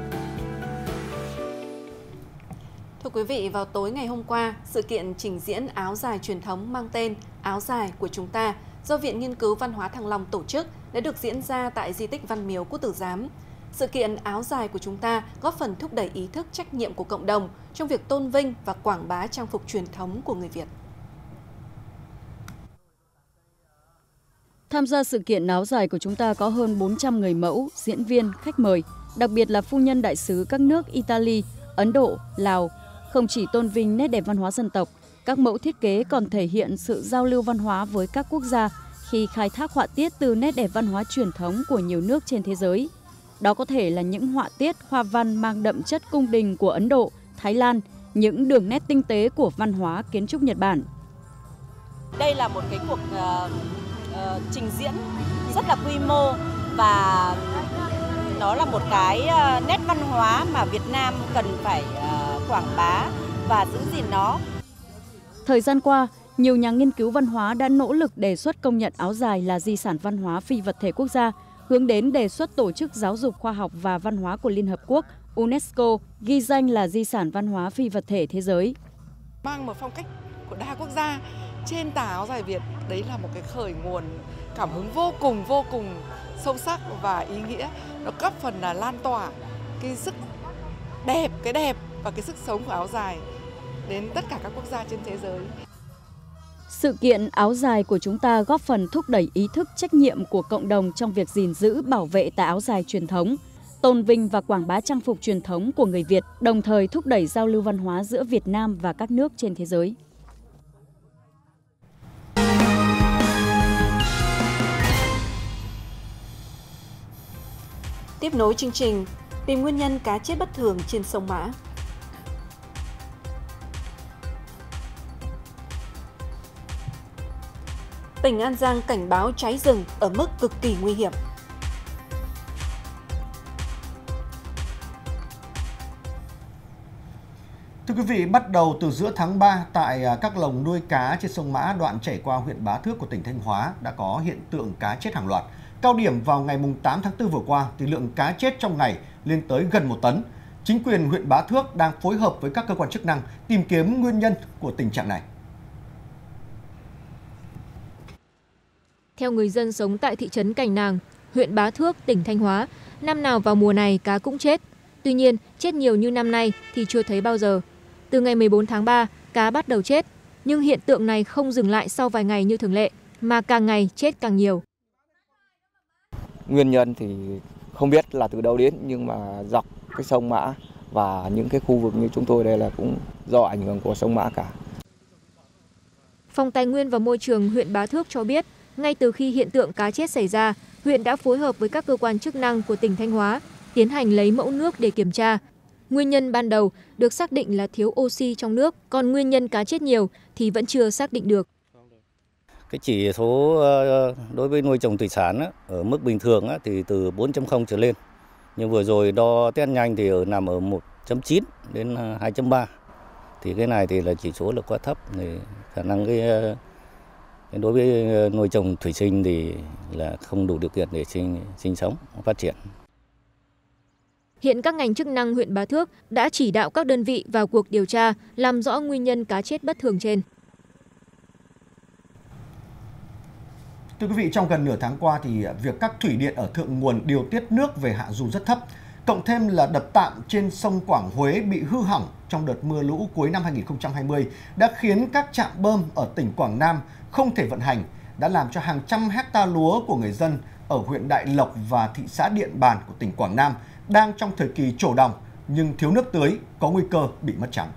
Thưa quý vị, vào tối ngày hôm qua, sự kiện trình diễn áo dài truyền thống mang tên Áo dài của chúng ta do Viện Nghiên cứu Văn hóa Thăng Long tổ chức đã được diễn ra tại di tích Văn Miếu Quốc Tử Giám. Sự kiện Áo dài của chúng ta góp phần thúc đẩy ý thức trách nhiệm của cộng đồng trong việc tôn vinh và quảng bá trang phục truyền thống của người Việt. Tham gia sự kiện áo dài của chúng ta có hơn bốn trăm người mẫu, diễn viên, khách mời, đặc biệt là phu nhân đại sứ các nước Italy, Ấn Độ, Lào. Không chỉ tôn vinh nét đẹp văn hóa dân tộc, các mẫu thiết kế còn thể hiện sự giao lưu văn hóa với các quốc gia khi khai thác họa tiết từ nét đẹp văn hóa truyền thống của nhiều nước trên thế giới. Đó có thể là những họa tiết hoa văn mang đậm chất cung đình của Ấn Độ, Thái Lan, những đường nét tinh tế của văn hóa kiến trúc Nhật Bản. Đây là một cái cuộc uh, uh, trình diễn rất là quy mô và nó là một cái uh, nét văn hóa mà Việt Nam cần phải uh, quảng bá và giữ gìn nó. Thời gian qua, nhiều nhà nghiên cứu văn hóa đã nỗ lực đề xuất công nhận áo dài là di sản văn hóa phi vật thể quốc gia, hướng đến đề xuất Tổ chức Giáo dục Khoa học và Văn hóa của Liên Hợp Quốc UNESCO ghi danh là di sản văn hóa phi vật thể thế giới. Mang một phong cách của đa quốc gia trên tà áo dài Việt, đấy là một cái khởi nguồn cảm hứng vô cùng vô cùng sâu sắc và ý nghĩa. Nó góp phần là lan tỏa cái sức đẹp, cái đẹp và cái sức sống của áo dài đến tất cả các quốc gia trên thế giới. Sự kiện áo dài của chúng ta góp phần thúc đẩy ý thức trách nhiệm của cộng đồng trong việc gìn giữ, bảo vệ tà áo dài truyền thống, tôn vinh và quảng bá trang phục truyền thống của người Việt, đồng thời thúc đẩy giao lưu văn hóa giữa Việt Nam và các nước trên thế giới. Tiếp nối chương trình, tìm nguyên nhân cá chết bất thường trên sông Mã. Tỉnh An Giang cảnh báo cháy rừng ở mức cực kỳ nguy hiểm. Thưa quý vị, bắt đầu từ giữa tháng ba, tại các lồng nuôi cá trên sông Mã đoạn chảy qua huyện Bá Thước của tỉnh Thanh Hóa đã có hiện tượng cá chết hàng loạt. Cao điểm vào ngày tám tháng tư vừa qua, thì lượng cá chết trong ngày lên tới gần một tấn. Chính quyền huyện Bá Thước đang phối hợp với các cơ quan chức năng tìm kiếm nguyên nhân của tình trạng này. Theo người dân sống tại thị trấn Cành Nàng, huyện Bá Thước, tỉnh Thanh Hóa, năm nào vào mùa này cá cũng chết. Tuy nhiên, chết nhiều như năm nay thì chưa thấy bao giờ. Từ ngày mười bốn tháng ba, cá bắt đầu chết, nhưng hiện tượng này không dừng lại sau vài ngày như thường lệ, mà càng ngày chết càng nhiều. Nguyên nhân thì không biết là từ đâu đến, nhưng mà dọc cái sông Mã và những cái khu vực như chúng tôi đây là cũng do ảnh hưởng của sông Mã cả. Phòng Tài nguyên và Môi trường huyện Bá Thước cho biết, ngay từ khi hiện tượng cá chết xảy ra, huyện đã phối hợp với các cơ quan chức năng của tỉnh Thanh Hóa tiến hành lấy mẫu nước để kiểm tra. Nguyên nhân ban đầu được xác định là thiếu oxy trong nước, còn nguyên nhân cá chết nhiều thì vẫn chưa xác định được. Cái chỉ số đối với nuôi trồng thủy sản ở mức bình thường thì từ bốn chấm không trở lên. Nhưng vừa rồi đo test nhanh thì ở nằm ở một chấm chín đến hai chấm ba. Thì cái này thì là chỉ số là quá thấp, thì khả năng cái Đối với nuôi trồng thủy sinh thì là không đủ điều kiện để sinh, sinh sống, phát triển. Hiện các ngành chức năng huyện Bá Thước đã chỉ đạo các đơn vị vào cuộc điều tra, làm rõ nguyên nhân cá chết bất thường trên. Thưa quý vị, trong gần nửa tháng qua thì việc các thủy điện ở thượng nguồn điều tiết nước về hạ du rất thấp, cộng thêm là đập tạm trên sông Quảng Huế bị hư hỏng trong đợt mưa lũ cuối năm hai nghìn không trăm hai mươi đã khiến các trạm bơm ở tỉnh Quảng Nam không thể vận hành, đã làm cho hàng trăm hecta lúa của người dân ở huyện Đại Lộc và thị xã Điện Bàn của tỉnh Quảng Nam đang trong thời kỳ trổ đồng nhưng thiếu nước tưới, có nguy cơ bị mất trắng.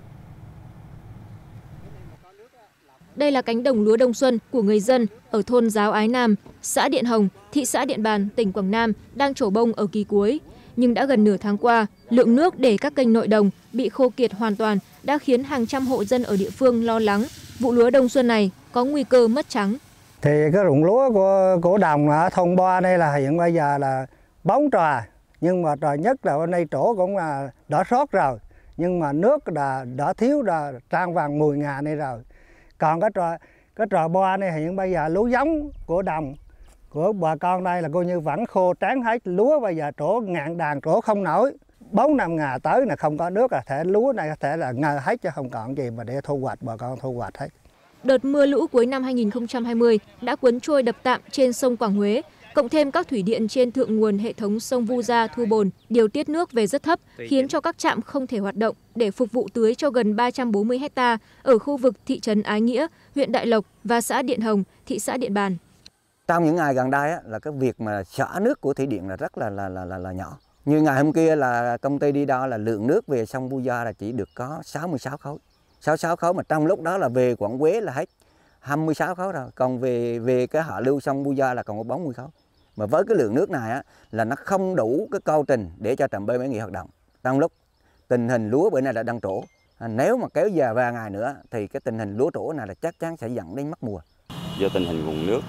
Đây là cánh đồng lúa đông xuân của người dân ở thôn Giáo Ái Nam, xã Điện Hồng, thị xã Điện Bàn, tỉnh Quảng Nam đang trổ bông ở kỳ cuối. Nhưng đã gần nửa tháng qua, lượng nước để các kênh nội đồng bị khô kiệt hoàn toàn đã khiến hàng trăm hộ dân ở địa phương lo lắng vụ lúa đông xuân này có nguy cơ mất trắng. Thì cái ruộng lúa của của đồng ở thôn Bo đây là hiện bây giờ là bóng tròa, nhưng mà trò nhất là bên đây chỗ cũng là đỏ sót rồi, nhưng mà nước đã đã thiếu đã trang vàng mười ngàn này rồi. Còn cái trò cái trò Bo này hiện bây giờ lúa giống của đồng của bà con đây là coi như vẫn khô tráng hết, lúa bây giờ chỗ ngạn đàn chỗ không nổi, bốn năm ngày tới là không có nước là thể lúa này có thể là ngờ hết chứ không còn gì mà để thu hoạch, bà con thu hoạch hết. Đợt mưa lũ cuối năm hai nghìn không trăm hai mươi đã cuốn trôi đập tạm trên sông Quảng Huế, cộng thêm các thủy điện trên thượng nguồn hệ thống sông Vu Gia, Thu Bồn điều tiết nước về rất thấp, khiến cho các trạm không thể hoạt động để phục vụ tưới cho gần ba trăm bốn mươi hecta ở khu vực thị trấn Ái Nghĩa, huyện Đại Lộc và xã Điện Hồng, thị xã Điện Bàn. Trong những ngày gần đây á, là cái việc mà xả nước của thủy điện là rất là là là là, là nhỏ. Như ngày hôm kia là công ty đi đo là lượng nước về sông Vu Gia là chỉ được có sáu mươi sáu khối. sáu mươi sáu khối mà trong lúc đó là về Quảng Huế là hết hai mươi sáu khối rồi, còn về về cái hạ lưu sông Vu Gia là còn có bốn mươi khối. Mà với cái lượng nước này á, là nó không đủ cái công trình để cho trạm bơm Ái Nghĩa hoạt động. Trong lúc tình hình lúa bữa nay là đang trổ, à, nếu mà kéo dài vài ngày nữa thì cái tình hình lúa trổ này là chắc chắn sẽ dẫn đến mất mùa. Do tình hình nguồn nước,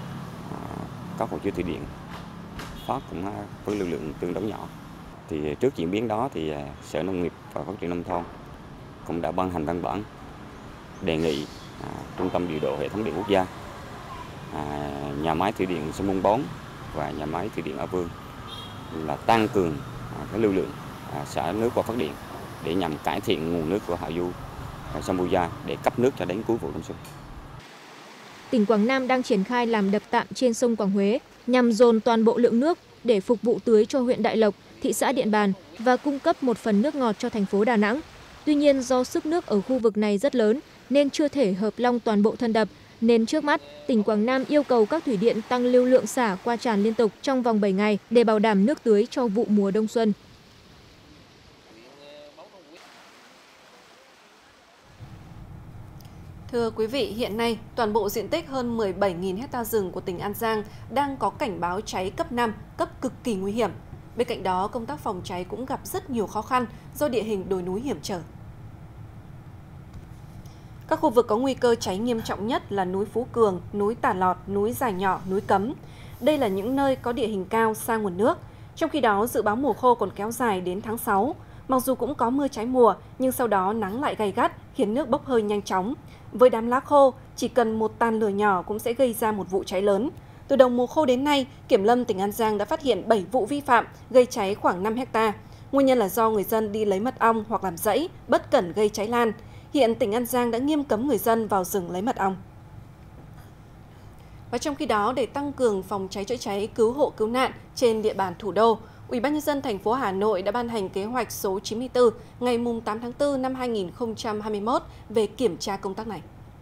các hồ chứa thủy điện phát cũng với lưu lượng tương đối nhỏ. Thì trước diễn biến đó thì Sở Nông nghiệp và Phát triển Nông thôn cũng đã ban hành văn bản đề nghị à, Trung tâm điều độ hệ thống điện quốc gia, à, nhà máy thủy điện sông Mông bốn và nhà máy thủy điện A Vương là tăng cường à, cái lưu lượng à, xả nước qua phát điện để nhằm cải thiện nguồn nước của hạ du à, sông Vu Gia để cấp nước cho đến cuối vụ đông xuân. Tỉnh Quảng Nam đang triển khai làm đập tạm trên sông Quảng Huế nhằm dồn toàn bộ lượng nước để phục vụ tưới cho huyện Đại Lộc, thị xã Điện Bàn và cung cấp một phần nước ngọt cho thành phố Đà Nẵng. Tuy nhiên do sức nước ở khu vực này rất lớn nên chưa thể hợp long toàn bộ thân đập, nên trước mắt tỉnh Quảng Nam yêu cầu các thủy điện tăng lưu lượng xả qua tràn liên tục trong vòng bảy ngày để bảo đảm nước tưới cho vụ mùa đông xuân. Thưa quý vị, hiện nay toàn bộ diện tích hơn mười bảy nghìn hecta rừng của tỉnh An Giang đang có cảnh báo cháy cấp năm, cấp cực kỳ nguy hiểm. Bên cạnh đó, công tác phòng cháy cũng gặp rất nhiều khó khăn do địa hình đồi núi hiểm trở. Các khu vực có nguy cơ cháy nghiêm trọng nhất là núi Phú Cường, núi Tà Lọt, núi Dài Nhỏ, núi Cấm. Đây là những nơi có địa hình cao xa nguồn nước. Trong khi đó, dự báo mùa khô còn kéo dài đến tháng sáu. Mặc dù cũng có mưa trái mùa, nhưng sau đó nắng lại gay gắt, khiến nước bốc hơi nhanh chóng. Với đám lá khô, chỉ cần một tàn lửa nhỏ cũng sẽ gây ra một vụ cháy lớn. Từ đầu mùa khô đến nay, Kiểm lâm tỉnh An Giang đã phát hiện bảy vụ vi phạm gây cháy khoảng năm hecta. Nguyên nhân là do người dân đi lấy mật ong hoặc làm rẫy, bất cẩn gây cháy lan. Hiện tỉnh An Giang đã nghiêm cấm người dân vào rừng lấy mật ong. Và trong khi đó, để tăng cường phòng cháy chữa cháy, cứu hộ cứu nạn trên địa bàn thủ đô, Ủy ban nhân dân thành phố Hà Nội đã ban hành kế hoạch số chín mươi tư ngày tám tháng tư năm hai nghìn không trăm hai mươi mốt về kiểm tra công tác này.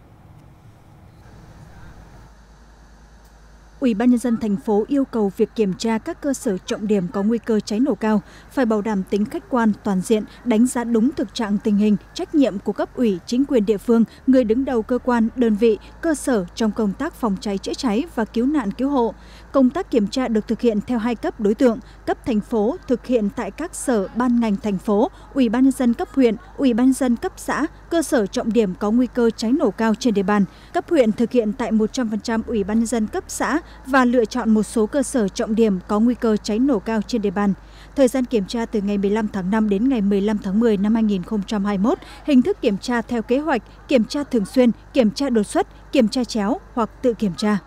Ủy ban nhân dân thành phố yêu cầu việc kiểm tra các cơ sở trọng điểm có nguy cơ cháy nổ cao phải bảo đảm tính khách quan, toàn diện, đánh giá đúng thực trạng tình hình, trách nhiệm của cấp ủy, chính quyền địa phương, người đứng đầu cơ quan, đơn vị, cơ sở trong công tác phòng cháy chữa cháy và cứu nạn cứu hộ. Công tác kiểm tra được thực hiện theo hai cấp đối tượng, cấp thành phố thực hiện tại các sở ban ngành thành phố, Ủy ban nhân dân cấp huyện, Ủy ban nhân dân cấp xã, cơ sở trọng điểm có nguy cơ cháy nổ cao trên địa bàn. Cấp huyện thực hiện tại một trăm phần trăm Ủy ban nhân dân cấp xã và lựa chọn một số cơ sở trọng điểm có nguy cơ cháy nổ cao trên địa bàn. Thời gian kiểm tra từ ngày mười lăm tháng năm đến ngày mười lăm tháng mười năm hai nghìn không trăm hai mươi mốt, hình thức kiểm tra theo kế hoạch, kiểm tra thường xuyên, kiểm tra đột xuất, kiểm tra chéo hoặc tự kiểm tra.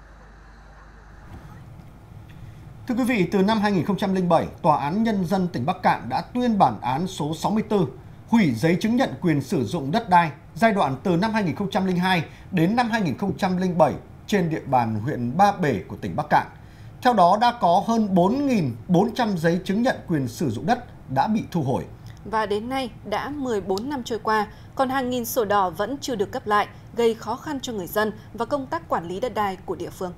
Thưa quý vị, từ năm hai nghìn không trăm lẻ bảy, Tòa án Nhân dân tỉnh Bắc Kạn đã tuyên bản án số sáu mươi tư, hủy giấy chứng nhận quyền sử dụng đất đai giai đoạn từ năm hai nghìn không trăm lẻ hai đến năm hai nghìn không trăm lẻ bảy trên địa bàn huyện Ba Bể của tỉnh Bắc Kạn. Theo đó, đã có hơn bốn nghìn bốn trăm giấy chứng nhận quyền sử dụng đất đã bị thu hồi. Và đến nay đã mười bốn năm trôi qua, còn hàng nghìn sổ đỏ vẫn chưa được cấp lại, gây khó khăn cho người dân và công tác quản lý đất đai của địa phương.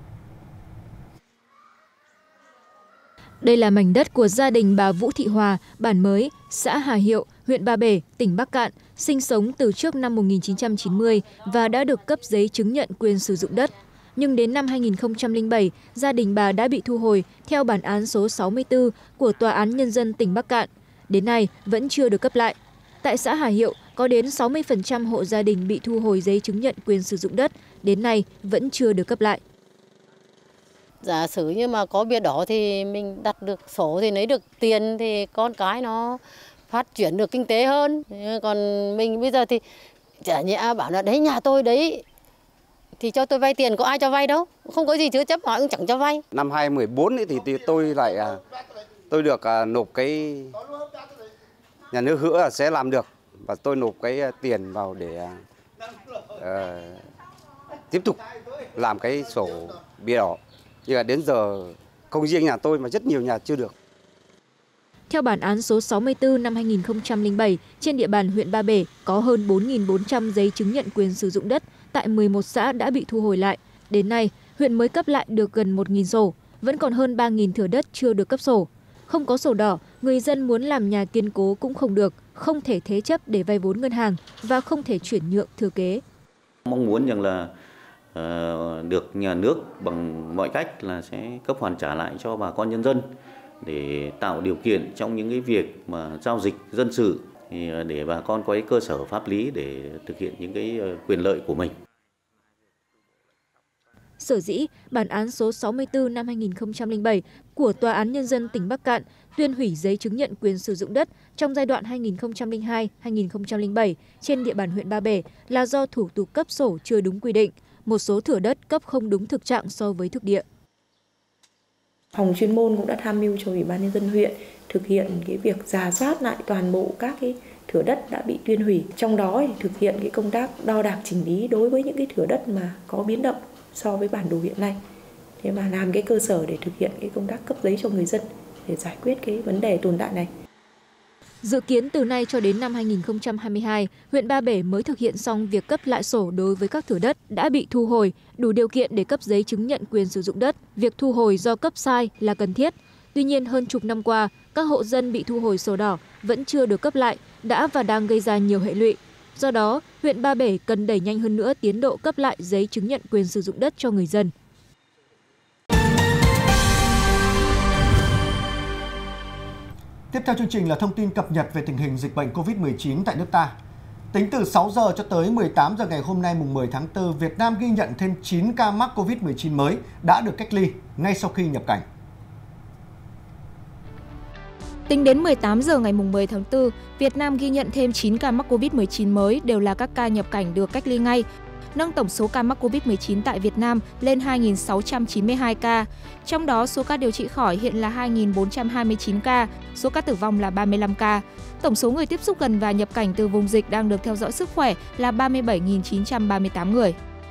Đây là mảnh đất của gia đình bà Vũ Thị Hòa, bản Mới, xã Hà Hiệu, huyện Ba Bể, tỉnh Bắc Kạn, sinh sống từ trước năm một nghìn chín trăm chín mươi và đã được cấp giấy chứng nhận quyền sử dụng đất. Nhưng đến năm hai nghìn không trăm lẻ bảy, gia đình bà đã bị thu hồi theo bản án số sáu mươi tư của Tòa án Nhân dân tỉnh Bắc Kạn. Đến nay vẫn chưa được cấp lại. Tại xã Hà Hiệu, có đến sáu mươi phần trăm hộ gia đình bị thu hồi giấy chứng nhận quyền sử dụng đất, đến nay vẫn chưa được cấp lại. Giả sử như mà có bia đỏ thì mình đặt được sổ thì lấy được tiền thì con cái nó phát triển được kinh tế hơn. Còn mình bây giờ thì chả nhẽ bảo là đấy nhà tôi đấy thì cho tôi vay tiền, có ai cho vay đâu, không có gì chứa chấp họ cũng chẳng cho vay. Năm hai nghìn không trăm mười bốn thì, thì tôi lại tôi được nộp cái nhà nước hứa là sẽ làm được và tôi nộp cái tiền vào để uh, tiếp tục làm cái sổ bia đỏ. Nhưng mà đến giờ không riêng nhà tôi mà rất nhiều nhà chưa được. Theo bản án số sáu mươi tư năm hai nghìn không trăm lẻ bảy, trên địa bàn huyện Ba Bể có hơn bốn nghìn bốn trăm giấy chứng nhận quyền sử dụng đất tại mười một xã đã bị thu hồi lại. Đến nay, huyện mới cấp lại được gần một nghìn sổ, vẫn còn hơn ba nghìn thửa đất chưa được cấp sổ. Không có sổ đỏ, người dân muốn làm nhà kiên cố cũng không được, không thể thế chấp để vay vốn ngân hàng và không thể chuyển nhượng thừa kế. Mong muốn rằng là được nhà nước bằng mọi cách là sẽ cấp hoàn trả lại cho bà con nhân dân để tạo điều kiện trong những cái việc mà giao dịch dân sự thì để bà con có cái cơ sở pháp lý để thực hiện những cái quyền lợi của mình. Sở dĩ bản án số sáu mươi tư năm hai nghìn không trăm lẻ bảy của Tòa án Nhân dân tỉnh Bắc Kạn tuyên hủy giấy chứng nhận quyền sử dụng đất trong giai đoạn hai nghìn không trăm lẻ hai đến hai nghìn không trăm lẻ bảy trên địa bàn huyện Ba Bể là do thủ tục cấp sổ chưa đúng quy định. Một số thửa đất cấp không đúng thực trạng so với thực địa. Phòng chuyên môn cũng đã tham mưu cho Ủy ban Nhân dân huyện thực hiện cái việc rà soát lại toàn bộ các cái thửa đất đã bị tuyên hủy. Trong đó thì thực hiện cái công tác đo đạc chỉnh lý đối với những cái thửa đất mà có biến động so với bản đồ hiện nay. Thế mà làm cái cơ sở để thực hiện cái công tác cấp giấy cho người dân để giải quyết cái vấn đề tồn tại này. Dự kiến từ nay cho đến năm hai nghìn không trăm hai mươi hai, huyện Ba Bể mới thực hiện xong việc cấp lại sổ đối với các thửa đất đã bị thu hồi, đủ điều kiện để cấp giấy chứng nhận quyền sử dụng đất. Việc thu hồi do cấp sai là cần thiết. Tuy nhiên, hơn chục năm qua, các hộ dân bị thu hồi sổ đỏ vẫn chưa được cấp lại, đã và đang gây ra nhiều hệ lụy. Do đó, huyện Ba Bể cần đẩy nhanh hơn nữa tiến độ cấp lại giấy chứng nhận quyền sử dụng đất cho người dân. Tiếp theo chương trình là thông tin cập nhật về tình hình dịch bệnh covid mười chín tại nước ta. Tính từ sáu giờ cho tới mười tám giờ ngày hôm nay mùng mười tháng tư, Việt Nam ghi nhận thêm chín ca mắc covid mười chín mới đã được cách ly ngay sau khi nhập cảnh. Tính đến mười tám giờ ngày mùng mười tháng tư, Việt Nam ghi nhận thêm chín ca mắc covid mười chín mới đều là các ca nhập cảnh được cách ly ngay, nâng tổng số ca mắc covid mười chín tại Việt Nam lên hai nghìn sáu trăm chín mươi hai ca. Trong đó, số ca điều trị khỏi hiện là hai nghìn bốn trăm hai mươi chín ca, số ca tử vong là ba mươi lăm ca. Tổng số người tiếp xúc gần và nhập cảnh từ vùng dịch đang được theo dõi sức khỏe là ba mươi bảy nghìn chín trăm ba mươi tám người.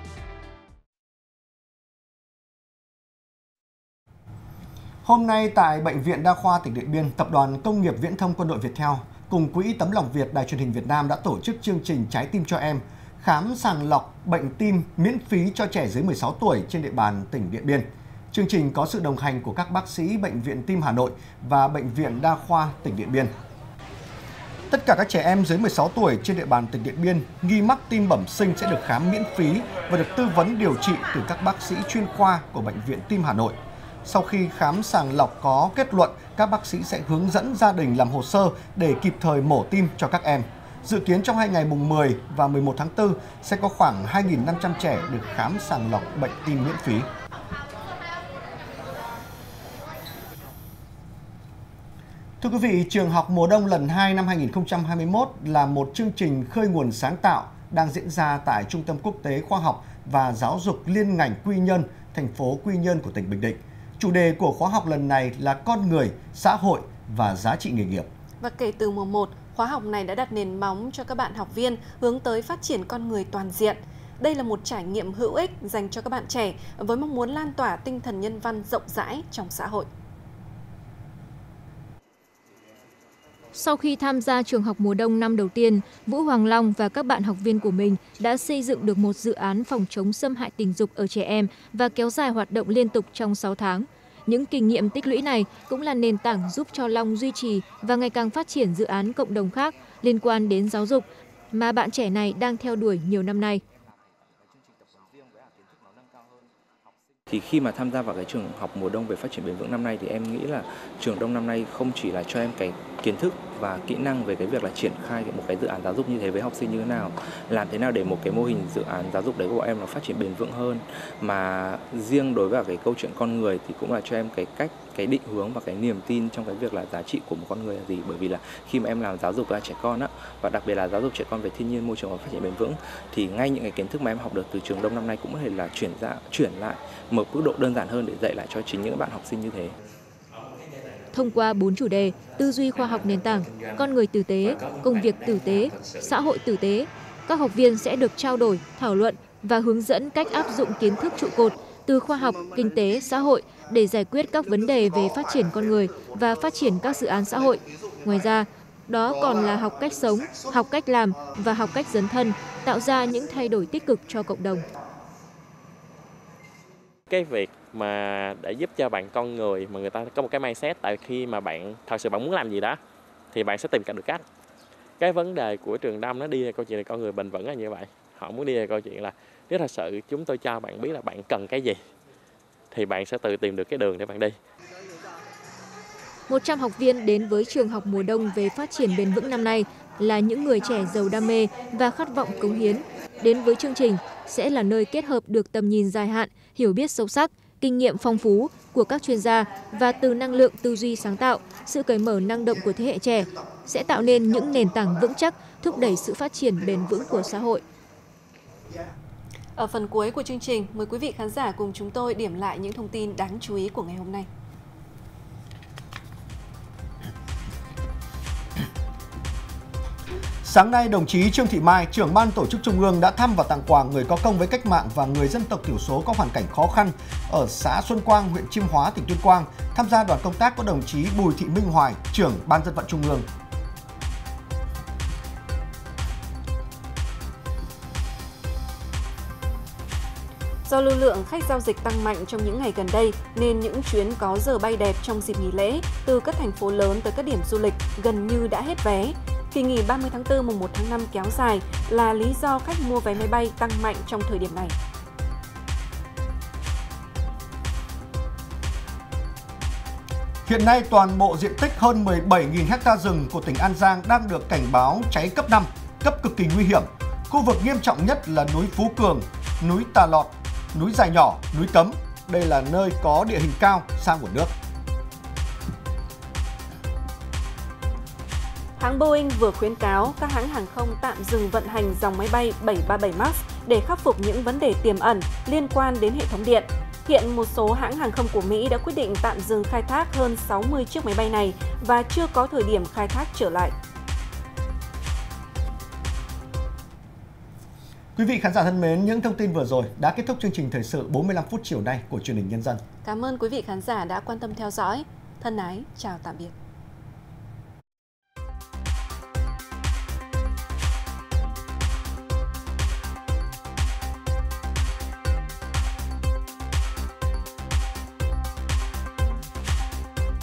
Hôm nay tại Bệnh viện Đa khoa tỉnh Điện Biên, Tập đoàn Công nghiệp Viễn thông Quân đội Viettel cùng Quỹ Tấm lòng Việt Đài Truyền hình Việt Nam đã tổ chức chương trình Trái tim cho em, khám sàng lọc bệnh tim miễn phí cho trẻ dưới mười sáu tuổi trên địa bàn tỉnh Điện Biên. Chương trình có sự đồng hành của các bác sĩ Bệnh viện Tim Hà Nội và Bệnh viện Đa khoa tỉnh Điện Biên. Tất cả các trẻ em dưới mười sáu tuổi trên địa bàn tỉnh Điện Biên nghi mắc tim bẩm sinh sẽ được khám miễn phí và được tư vấn điều trị từ các bác sĩ chuyên khoa của Bệnh viện Tim Hà Nội. Sau khi khám sàng lọc có kết luận, các bác sĩ sẽ hướng dẫn gia đình làm hồ sơ để kịp thời mổ tim cho các em. Dự kiến trong hai ngày mùng mười và mười một tháng tư sẽ có khoảng hai nghìn năm trăm trẻ được khám sàng lọc bệnh tim miễn phí. Thưa quý vị, Trường học mùa đông lần hai năm hai nghìn không trăm hai mươi mốt là một chương trình khơi nguồn sáng tạo đang diễn ra tại Trung tâm Quốc tế Khoa học và Giáo dục Liên ngành Quy Nhơn, thành phố Quy Nhơn của tỉnh Bình Định. Chủ đề của khóa học lần này là con người, xã hội và giá trị nghề nghiệp. Và kể từ mùa một, khóa học này đã đặt nền móng cho các bạn học viên hướng tới phát triển con người toàn diện. Đây là một trải nghiệm hữu ích dành cho các bạn trẻ với mong muốn lan tỏa tinh thần nhân văn rộng rãi trong xã hội. Sau khi tham gia trường học mùa đông năm đầu tiên, Vũ Hoàng Long và các bạn học viên của mình đã xây dựng được một dự án phòng chống xâm hại tình dục ở trẻ em và kéo dài hoạt động liên tục trong sáu tháng. Những kinh nghiệm tích lũy này cũng là nền tảng giúp cho Long duy trì và ngày càng phát triển dự án cộng đồng khác liên quan đến giáo dục mà bạn trẻ này đang theo đuổi nhiều năm nay. Thì khi mà tham gia vào cái trường học mùa đông về phát triển bền vững năm nay thì em nghĩ là trường đông năm nay không chỉ là cho em cái kiến thức và kỹ năng về cái việc là triển khai một cái dự án giáo dục như thế với học sinh như thế nào, làm thế nào để một cái mô hình dự án giáo dục đấy của bọn em nó phát triển bền vững hơn, mà riêng đối với cái câu chuyện con người thì cũng là cho em cái cách, cái định hướng và cái niềm tin trong cái việc là giá trị của một con người là gì. Bởi vì là khi mà em làm giáo dục là trẻ con á, và đặc biệt là giáo dục trẻ con về thiên nhiên, môi trường và phát triển bền vững, thì ngay những cái kiến thức mà em học được từ trường đông năm nay cũng có thể là chuyển dạng chuyển lại một mức độ đơn giản hơn để dạy lại cho chính những bạn học sinh như thế. Thông qua bốn chủ đề: tư duy khoa học nền tảng, con người tử tế, công việc tử tế, xã hội tử tế, các học viên sẽ được trao đổi, thảo luận và hướng dẫn cách áp dụng kiến thức trụ cột từ khoa học, kinh tế, xã hội để giải quyết các vấn đề về phát triển con người và phát triển các dự án xã hội. Ngoài ra, đó còn là học cách sống, học cách làm và học cách dấn thân, tạo ra những thay đổi tích cực cho cộng đồng. Cái việc mà để giúp cho bạn con người mà người ta có một cái mindset, tại khi mà bạn thật sự bạn muốn làm gì đó thì bạn sẽ tìm được cách. Cái vấn đề của trường Đông nó đi là câu chuyện là con người bền vững là như vậy. Họ muốn đi là câu chuyện là nếu thật sự chúng tôi cho bạn biết là bạn cần cái gì thì bạn sẽ tự tìm được cái đường để bạn đi. một trăm học viên đến với trường học mùa đông về phát triển bền vững năm nay là những người trẻ giàu đam mê và khát vọng cống hiến. Đến với chương trình sẽ là nơi kết hợp được tầm nhìn dài hạn, hiểu biết sâu sắc, kinh nghiệm phong phú của các chuyên gia và từ năng lượng tư duy sáng tạo, sự cởi mở năng động của thế hệ trẻ sẽ tạo nên những nền tảng vững chắc thúc đẩy sự phát triển bền vững của xã hội. Ở phần cuối của chương trình, mời quý vị khán giả cùng chúng tôi điểm lại những thông tin đáng chú ý của ngày hôm nay. Sáng nay, đồng chí Trương Thị Mai, trưởng ban tổ chức Trung ương đã thăm và tặng quà người có công với cách mạng và người dân tộc thiểu số có hoàn cảnh khó khăn ở xã Xuân Quang, huyện Chiêm Hóa, tỉnh Tuyên Quang. Tham gia đoàn công tác có đồng chí Bùi Thị Minh Hoài, trưởng Ban Dân vận Trung ương. Do lưu lượng khách giao dịch tăng mạnh trong những ngày gần đây nên những chuyến có giờ bay đẹp trong dịp nghỉ lễ từ các thành phố lớn tới các điểm du lịch gần như đã hết vé. Kỳ nghỉ ba mươi tháng tư mùng một tháng năm kéo dài là lý do khách mua vé máy bay tăng mạnh trong thời điểm này. Hiện nay, toàn bộ diện tích hơn mười bảy nghìn ha rừng của tỉnh An Giang đang được cảnh báo cháy cấp năm, cấp cực kỳ nguy hiểm. Khu vực nghiêm trọng nhất là núi Phú Cường, núi Tà Lọt, núi Dài Nhỏ, núi Cấm. Đây là nơi có địa hình cao, xa nguồn nước. Hãng Boeing vừa khuyến cáo các hãng hàng không tạm dừng vận hành dòng máy bay bảy ba bảy MAX để khắc phục những vấn đề tiềm ẩn liên quan đến hệ thống điện. Hiện một số hãng hàng không của Mỹ đã quyết định tạm dừng khai thác hơn sáu mươi chiếc máy bay này và chưa có thời điểm khai thác trở lại. Quý vị khán giả thân mến, những thông tin vừa rồi đã kết thúc chương trình thời sự bốn mươi lăm phút chiều nay của Truyền hình Nhân dân. Cảm ơn quý vị khán giả đã quan tâm theo dõi. Thân ái, chào tạm biệt.